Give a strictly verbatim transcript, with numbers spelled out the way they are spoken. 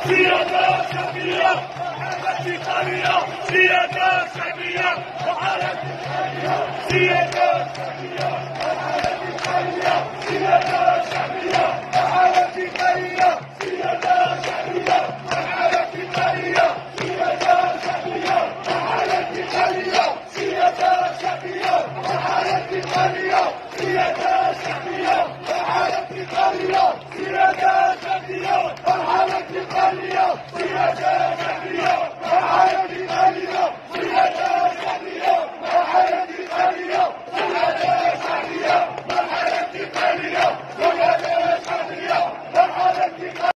سيادة شعبية وحالة قرية سيادة شعبية وحالة قرية سيادة شعبية وحالة قرية سيادة شعبية وحالة قرية سيادة شعبية وحالة قرية سيادة شعبية وحالة قرية سيادة شعبية وحالة قرية سيادة